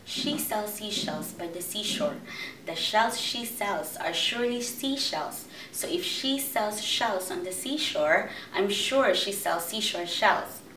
She sells seashells by the seashore. The shells she sells are surely seashells. So if she sells shells on the seashore, I'm sure she sells seashore shells.